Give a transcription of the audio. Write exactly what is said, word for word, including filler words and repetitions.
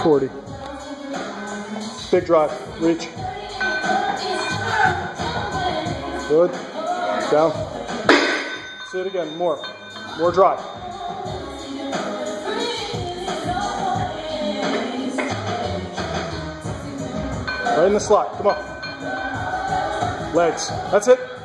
forty. Big drive, reach. Good. Down. See it again, more. More drive. Right in the slot, come on. Legs, that's it.